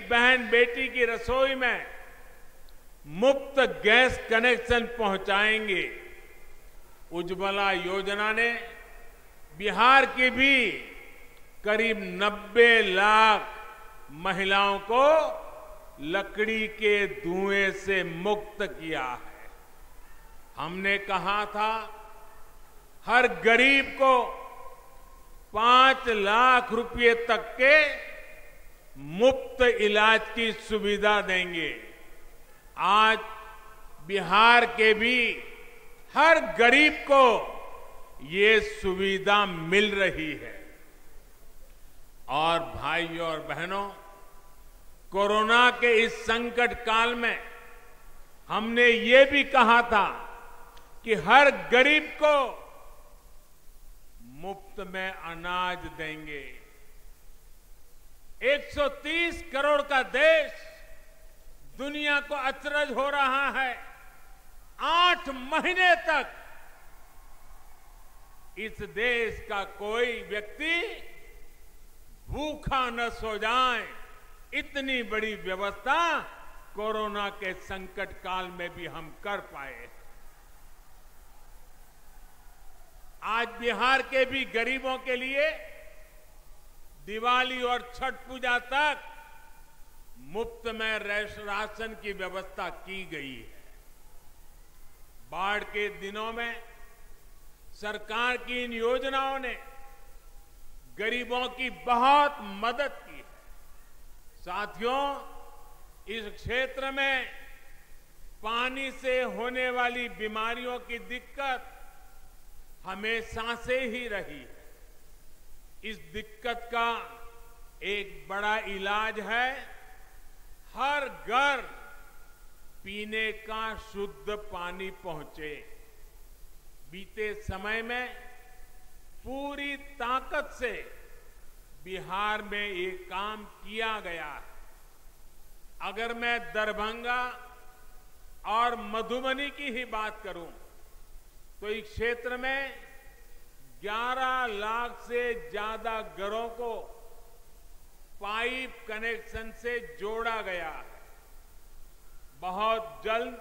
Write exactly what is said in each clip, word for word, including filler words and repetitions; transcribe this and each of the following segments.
बहन बेटी की रसोई में मुफ्त गैस कनेक्शन पहुंचाएंगे। उज्ज्वला योजना ने बिहार की भी करीब नब्बे लाख महिलाओं को लकड़ी के धुएं से मुक्त किया है। हमने कहा था हर गरीब को पांच लाख रुपए तक के मुफ्त इलाज की सुविधा देंगे। आज बिहार के भी हर गरीब को ये सुविधा मिल रही है। और भाइयों और बहनों, कोरोना के इस संकट काल में हमने ये भी कहा था कि हर गरीब को मुफ्त में अनाज देंगे। एक सौ तीस करोड़ का देश दुनिया को अचरज हो रहा है। आठ महीने तक इस देश का कोई व्यक्ति भूखा न सो जाए, इतनी बड़ी व्यवस्था कोरोना के संकट काल में भी हम कर पाए। आज बिहार के भी गरीबों के लिए दिवाली और छठ पूजा तक मुफ्त में राशन की व्यवस्था की गई है। बाढ़ के दिनों में सरकार की इन योजनाओं ने गरीबों की बहुत मदद की है। साथियों, इस क्षेत्र में पानी से होने वाली बीमारियों की दिक्कत हमेशा से ही रही है। इस दिक्कत का एक बड़ा इलाज है हर घर पीने का शुद्ध पानी पहुंचे। बीते समय में पूरी ताकत से बिहार में ये काम किया गया है। अगर मैं दरभंगा और मधुबनी की ही बात करूं तो इस क्षेत्र में ग्यारह लाख से ज्यादा घरों को पाइप कनेक्शन से जोड़ा गया है। बहुत जल्द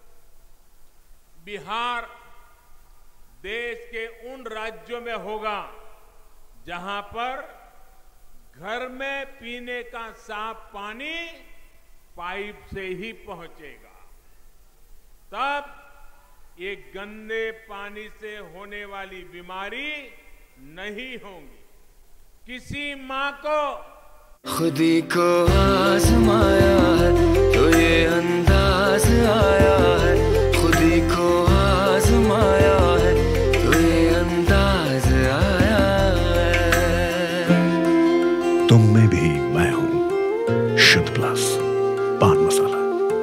बिहार देश के उन राज्यों में होगा जहां पर घर में पीने का साफ पानी पाइप से ही पहुंचेगा। तब ये गंदे पानी से होने वाली बीमारी नहीं होगी। किसी मां को खुदी को आजमाया है तो ये अंदाज आया है। खुदी को आजमाया है तो ये अंदाज आया है। तुम में भी मैं हूं, शुद्ध प्लस पान मसाला।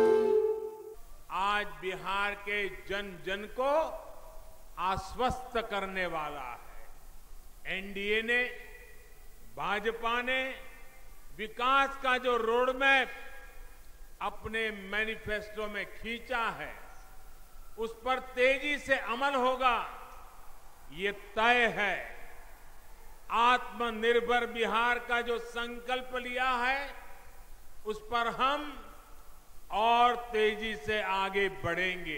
आज बिहार के जन जन को आश्वस्त करने वाला है। एनडीए ने, भाजपा ने विकास का जो रोड मैप अपने मैनिफेस्टो में खींचा है, उस पर तेजी से अमल होगा, ये तय है। आत्मनिर्भर बिहार का जो संकल्प लिया है, उस पर हम और तेजी से आगे बढ़ेंगे।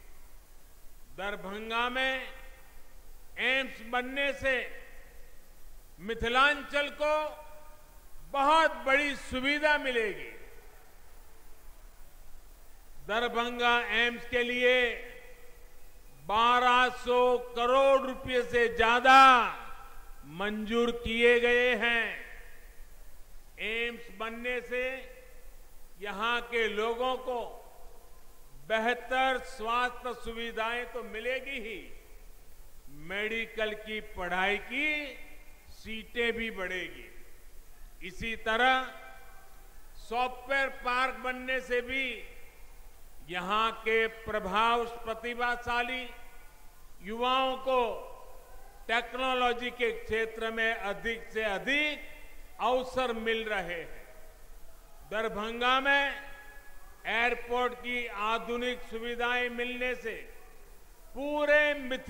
दरभंगा में एम्स बनने से मिथिलांचल को बहुत बड़ी सुविधा मिलेगी। दरभंगा एम्स के लिए बारह सौ करोड़ रुपए से ज्यादा मंजूर किए गए हैं। एम्स बनने से यहां के लोगों को बेहतर स्वास्थ्य सुविधाएं तो मिलेगी ही, मेडिकल की पढ़ाई की सीटें भी बढ़ेगी। इसी तरह सॉफ्टवेयर पार्क बनने से भी यहां के प्रभाव प्रतिभाशाली युवाओं को टेक्नोलॉजी के क्षेत्र में अधिक से अधिक अवसर मिल रहे हैं। दरभंगा में एयरपोर्ट की आधुनिक सुविधाएं मिलने से पूरे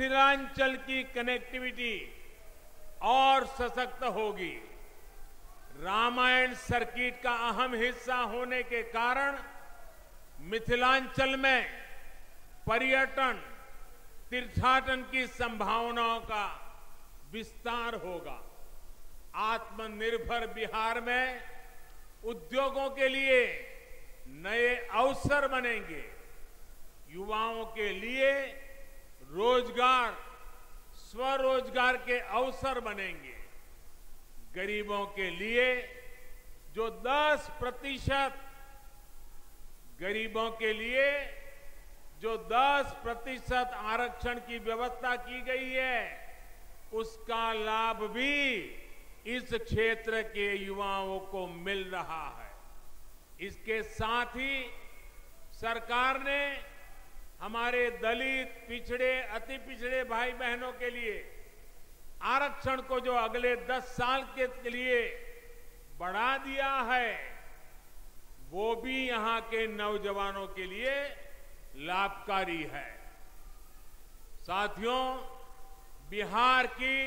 मिथिलांचल की कनेक्टिविटी और सशक्त होगी। रामायण सर्किट का अहम हिस्सा होने के कारण मिथिलांचल में पर्यटन, तीर्थाटन की संभावनाओं का विस्तार होगा। आत्मनिर्भर बिहार में उद्योगों के लिए नए अवसर बनेंगे। युवाओं के लिए रोजगार, स्वरोजगार के अवसर बनेंगे। गरीबों के लिए जो दस प्रतिशत गरीबों के लिए जो दस प्रतिशत आरक्षण की व्यवस्था की गई है, उसका लाभ भी इस क्षेत्र के युवाओं को मिल रहा है। इसके साथ ही सरकार ने हमारे दलित, पिछड़े, अति पिछड़े भाई बहनों के लिए आरक्षण को जो अगले दस साल के लिए बढ़ा दिया है, वो भी यहां के नौजवानों के लिए लाभकारी है। साथियों, बिहार की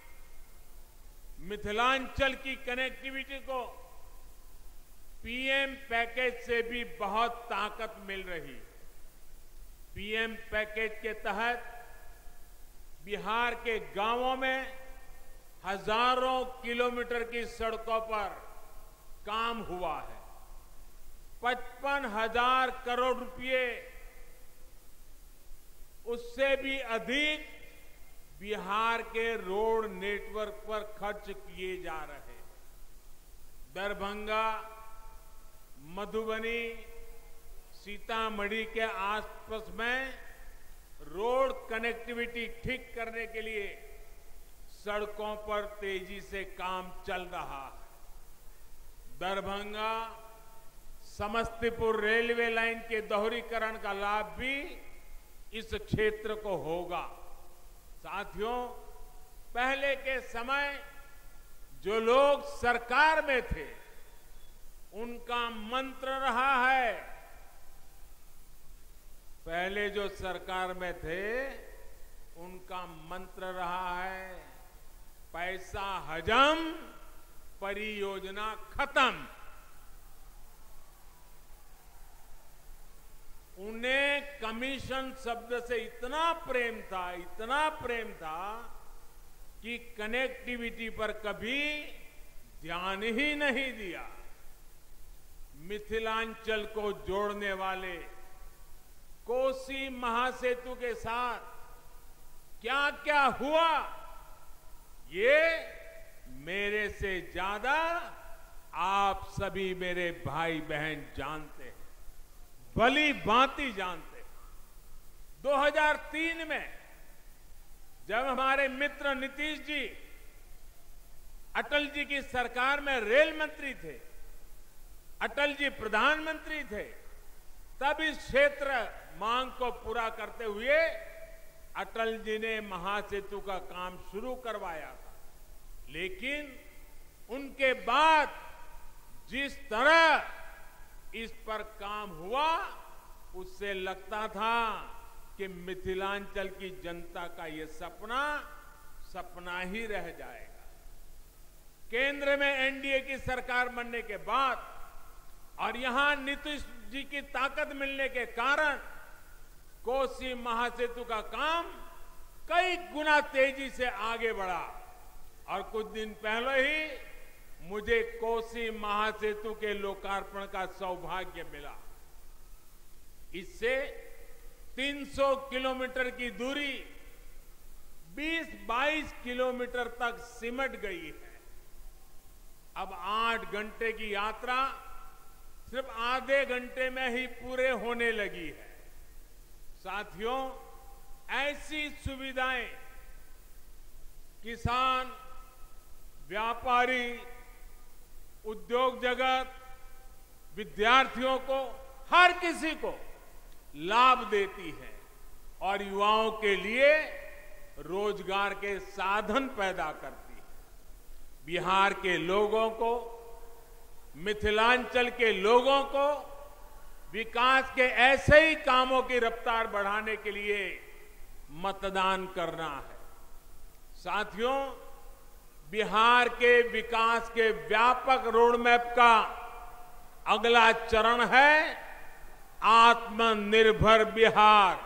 मिथिलांचल की कनेक्टिविटी को पीएम पैकेज से भी बहुत ताकत मिल रही। पीएम पैकेज के तहत बिहार के गांवों में हजारों किलोमीटर की सड़कों पर काम हुआ है। पचपन हजार करोड़ रुपए, उससे भी अधिक बिहार के रोड नेटवर्क पर खर्च किए जा रहे हैं। दरभंगा, मधुबनी, सीतामढ़ी के आसपास में रोड कनेक्टिविटी ठीक करने के लिए सड़कों पर तेजी से काम चल रहा है। दरभंगा समस्तीपुर रेलवे लाइन के दोहरीकरण का लाभ भी इस क्षेत्र को होगा। साथियों, पहले के समय जो लोग सरकार में थे, उनका मंत्र रहा है, पहले जो सरकार में थे उनका मंत्र रहा है, पैसा हजम, परियोजना खत्म। उन्हें कमीशन शब्द से इतना प्रेम था, इतना प्रेम था कि कनेक्टिविटी पर कभी ध्यान ही नहीं दिया। मिथिलांचल को जोड़ने वाले कोसी महासेतु के साथ क्या क्या हुआ, ये मेरे से ज्यादा आप सभी मेरे भाई बहन जानते हैं, भली भांति जानते हैं। दो हज़ार तीन में जब हमारे मित्र नीतीश जी अटल जी की सरकार में रेल मंत्री थे, अटल जी प्रधानमंत्री थे, तब इस क्षेत्र मांग को पूरा करते हुए अटल जी ने महासेतु का काम शुरू करवाया था। लेकिन उनके बाद जिस तरह इस पर काम हुआ, उससे लगता था कि मिथिलांचल की जनता का ये सपना सपना ही रह जाएगा। केंद्र में एनडीए की सरकार बनने के बाद और यहां नीतीश जी की ताकत मिलने के कारण कोसी महासेतु का काम कई गुना तेजी से आगे बढ़ा और कुछ दिन पहले ही मुझे कोसी महासेतु के लोकार्पण का सौभाग्य मिला। इससे तीन सौ किलोमीटर की दूरी बीस बाईस किलोमीटर तक सिमट गई है। अब आठ घंटे की यात्रा सिर्फ आधे घंटे में ही पूरे होने लगी है। साथियों, ऐसी सुविधाएं किसान, व्यापारी, उद्योग जगत, विद्यार्थियों को, हर किसी को लाभ देती है और युवाओं के लिए रोजगार के साधन पैदा करती है। बिहार के लोगों को, मिथिलांचल के लोगों को विकास के ऐसे ही कामों की रफ्तार बढ़ाने के लिए मतदान करना है। साथियों, बिहार के विकास के व्यापक रोडमैप का अगला चरण है आत्मनिर्भर बिहार,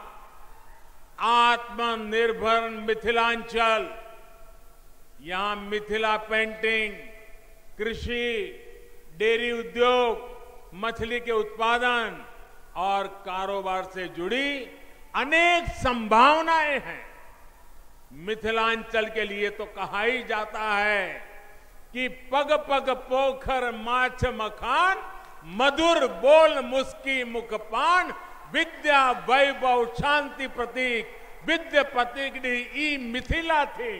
आत्मनिर्भर मिथिलांचल। यहां मिथिला पेंटिंग, कृषि, डेयरी उद्योग, मछली के उत्पादन और कारोबार से जुड़ी अनेक संभावनाएं हैं। मिथिलांचल के लिए तो कहा ही जाता है कि पग पग पोखर माछ मखान, मधुर बोल मुस्की मुखपान, विद्या वैभव शांति प्रतीक, विद्या प्रतीक ई मिथिला थी।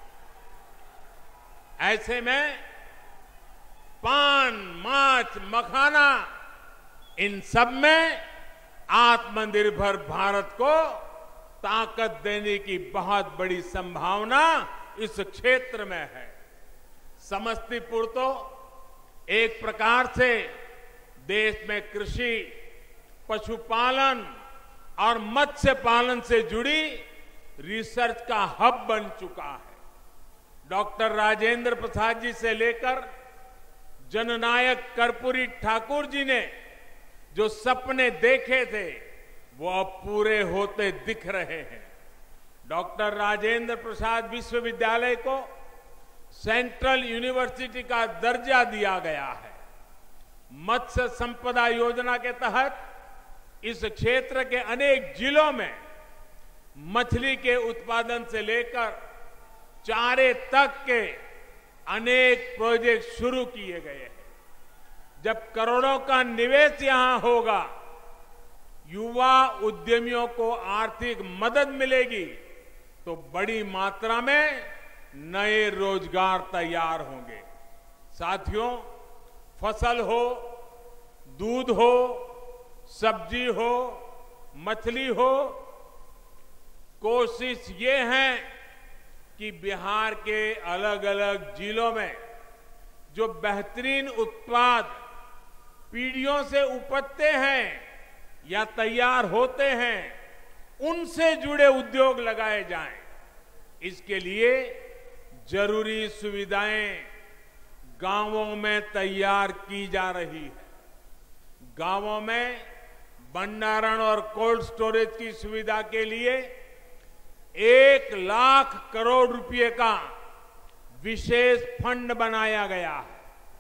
ऐसे में पान, माछ, मखाना, इन सब में आत्मनिर्भर भारत को ताकत देने की बहुत बड़ी संभावना इस क्षेत्र में है। समस्तीपुर तो एक प्रकार से देश में कृषि, पशुपालन और मत्स्य पालन से जुड़ी रिसर्च का हब बन चुका है। डॉक्टर राजेंद्र प्रसाद जी से लेकर जननायक कर्पूरी ठाकुर जी ने जो सपने देखे थे वो अब पूरे होते दिख रहे हैं। डॉक्टर राजेंद्र प्रसाद विश्वविद्यालय को सेंट्रल यूनिवर्सिटी का दर्जा दिया गया है। मत्स्य संपदा योजना के तहत इस क्षेत्र के अनेक जिलों में मछली के उत्पादन से लेकर चारे तक के अनेक प्रोजेक्ट शुरू किए गए हैं। जब करोड़ों का निवेश यहां होगा, युवा उद्यमियों को आर्थिक मदद मिलेगी तो बड़ी मात्रा में नए रोजगार तैयार होंगे। साथियों, फसल हो, दूध हो, सब्जी हो, मछली हो, कोशिश ये है कि बिहार के अलग अलग जिलों में जो बेहतरीन उत्पाद पीढ़ियों से उपजते हैं या तैयार होते हैं, उनसे जुड़े उद्योग लगाए जाएं। इसके लिए जरूरी सुविधाएं गांवों में तैयार की जा रही है। गांवों में भंडारण और कोल्ड स्टोरेज की सुविधा के लिए एक लाख करोड़ रुपए का विशेष फंड बनाया गया है।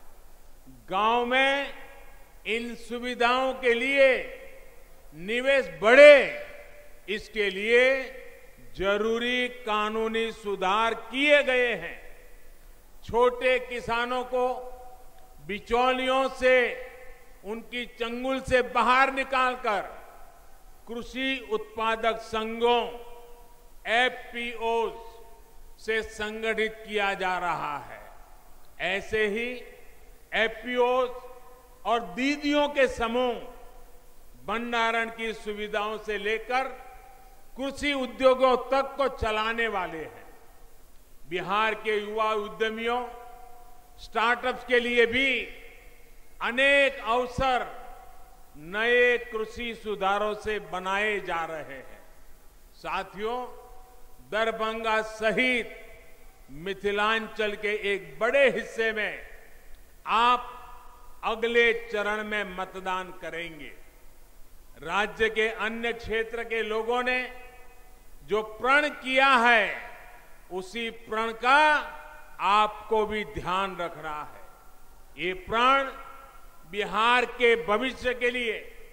गांव में इन सुविधाओं के लिए निवेश बढ़े, इसके लिए जरूरी कानूनी सुधार किए गए हैं। छोटे किसानों को बिचौलियों से, उनकी चंगुल से बाहर निकालकर कृषि उत्पादक संघों एफ पी ओज से संगठित किया जा रहा है। ऐसे ही एफ पी ओज और दीदियों के समूह भंडारण की सुविधाओं से लेकर कृषि उद्योगों तक को चलाने वाले हैं। बिहार के युवा उद्यमियों, स्टार्टअप्स के लिए भी अनेक अवसर नए कृषि सुधारों से बनाए जा रहे हैं। साथियों, दरभंगा सहित मिथिलांचल के एक बड़े हिस्से में आप अगले चरण में मतदान करेंगे। राज्य के अन्य क्षेत्र के लोगों ने जो प्रण किया है, उसी प्रण का आपको भी ध्यान रखना है। ये प्रण बिहार के भविष्य के लिए,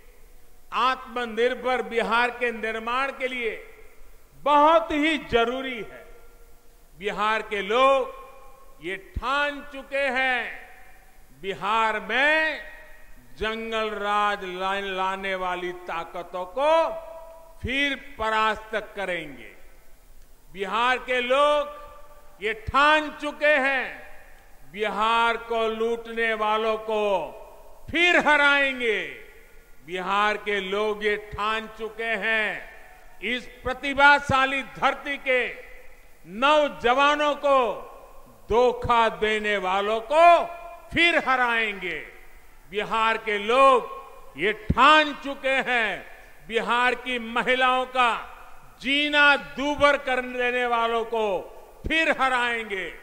आत्मनिर्भर बिहार के निर्माण के लिए बहुत ही जरूरी है। बिहार के लोग ये ठान चुके हैं, बिहार में जंगल राज लाने वाली ताकतों को फिर परास्त करेंगे। बिहार के लोग ये ठान चुके हैं, बिहार को लूटने वालों को फिर हराएंगे। बिहार के लोग ये ठान चुके हैं, इस प्रतिभाशाली धरती के नौजवानों को धोखा देने वालों को फिर हराएंगे। बिहार के लोग ये ठान चुके हैं, बिहार की महिलाओं का जीना दूभर कर देने वालों को फिर हराएंगे।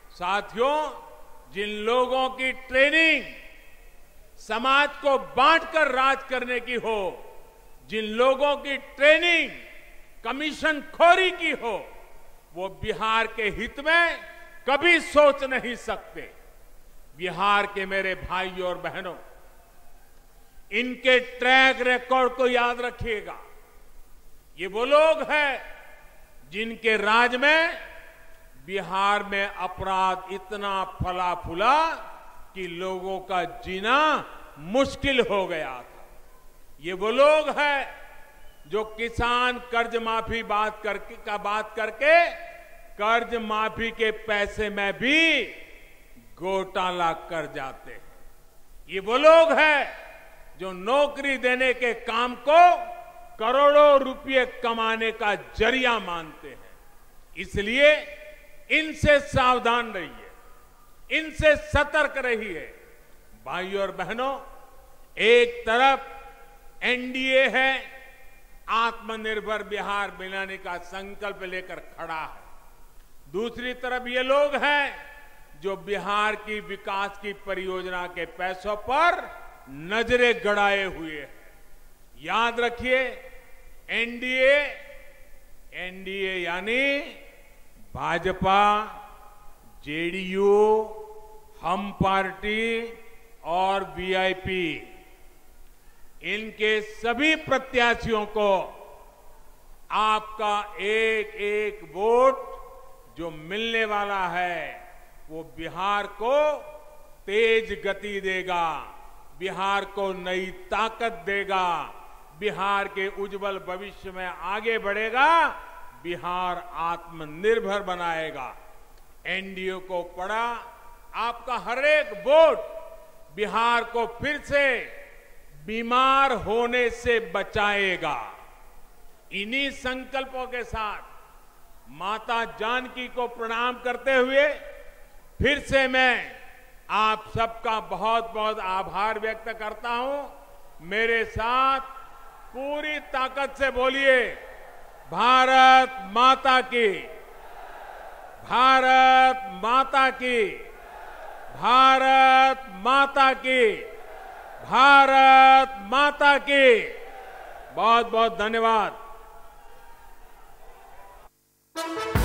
साथियों, जिन लोगों की ट्रेनिंग समाज को बांटकर राज करने की हो, जिन लोगों की ट्रेनिंग कमीशन खोरी की हो, वो बिहार के हित में कभी सोच नहीं सकते। बिहार के मेरे भाइयों और बहनों, इनके ट्रैक रिकॉर्ड को याद रखिएगा। ये वो लोग हैं जिनके राज में बिहार में अपराध इतना फला फूला कि लोगों का जीना मुश्किल हो गया था। ये वो लोग हैं जो किसान कर्ज माफी बात करके का बात करके कर्ज माफी के पैसे में भी घोटाला कर जाते हैं। ये वो लोग हैं जो नौकरी देने के काम को करोड़ों रुपए कमाने का जरिया मानते हैं। इसलिए इनसे सावधान रहिए, इनसे सतर्क रहिए। भाइयों और बहनों, एक तरफ एनडीए है, आत्मनिर्भर बिहार बनाने का संकल्प लेकर खड़ा है। दूसरी तरफ ये लोग हैं जो बिहार की विकास की परियोजना के पैसों पर नजरें गड़ाए हुए हैं। याद रखिए, एनडीए एनडीए यानी भाजपा, जेडीयू, हम पार्टी और वीआईपी, इनके सभी प्रत्याशियों को आपका एक एक वोट जो मिलने वाला है वो बिहार को तेज गति देगा, बिहार को नई ताकत देगा, बिहार के उज्जवल भविष्य में आगे बढ़ेगा, बिहार आत्मनिर्भर बनाएगा। एनडीए को पड़ा आपका हर एक वोट बिहार को फिर से बीमार होने से बचाएगा। इन्हीं संकल्पों के साथ माता जानकी को प्रणाम करते हुए फिर से मैं आप सबका बहुत बहुत आभार व्यक्त करता हूं। मेरे साथ पूरी ताकत से बोलिए, भारत माता की, भारत माता की, भारत माता की, भारत माता की। बहुत बहुत धन्यवाद।